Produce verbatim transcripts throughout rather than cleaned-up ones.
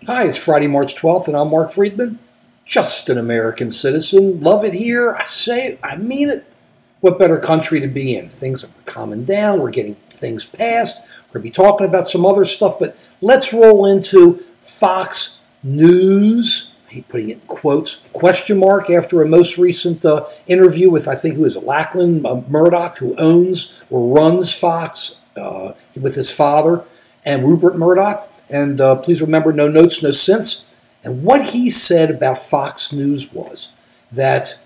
Hi, it's Friday, March twelfth, and I'm Mark Friedman, just an American citizen. Love it here. I say it, I mean it. What better country to be in? Things are calming down. We're getting things passed. We're going to be talking about some other stuff, but let's roll into Fox News. I hate putting it in quotes. Question mark after a most recent uh, interview with, I think, who is it, Lachlan uh, Murdoch, who owns or runs Fox uh, with his father, and Rupert Murdoch. And uh, please remember, no notes, no sense. And what he said about Fox News was that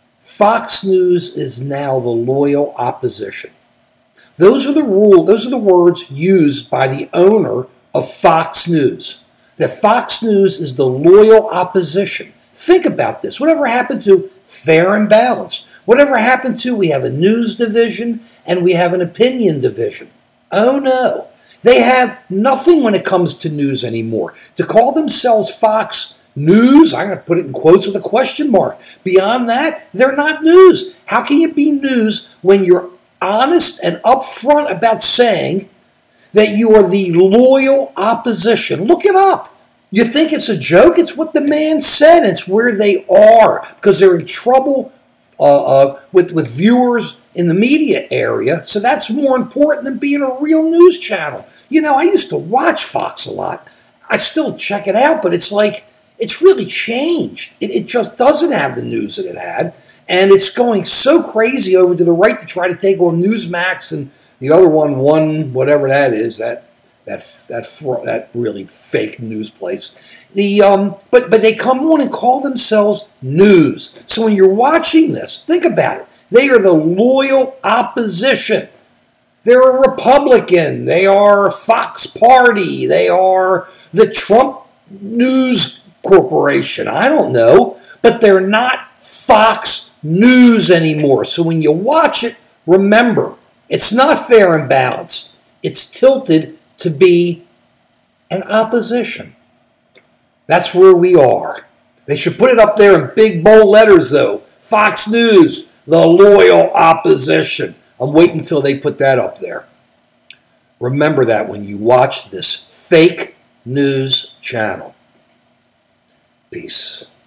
Fox News is now the loyal opposition. Those are the rule. Those are the words used by the owner of Fox News. That Fox News is the loyal opposition. Think about this. Whatever happened to fair and balanced? Whatever happened to we have a news division and we have an opinion division? Oh no. They have nothing when it comes to news anymore. To call themselves Fox News, I'm going to put it in quotes with a question mark. Beyond that, they're not news. How can you be news when you're honest and upfront about saying that you are the loyal opposition? Look it up. You think it's a joke? It's what the man said. It's where they are because they're in trouble uh, uh, with, with viewers in the media area, so that's more important than being a real news channel. You know, I used to watch Fox a lot. I still check it out, but it's like, it's really changed. It, it just doesn't have the news that it had, and it's going so crazy over to the right to try to take on Newsmax and the other one, one whatever that is, that that that that really fake news place. The um, but but they come on and call themselves news. So when you're watching this, think about it. They are the loyal opposition. They're a Republican. They are Fox Party. They are the Trump News Corporation. I don't know. But they're not Fox News anymore. So when you watch it, remember, it's not fair and balanced. It's tilted to be an opposition. That's where we are. They should put it up there in big bold letters, though. Fox News, the loyal opposition. I'm waiting until they put that up there. Remember that when you watch this fake news channel. Peace.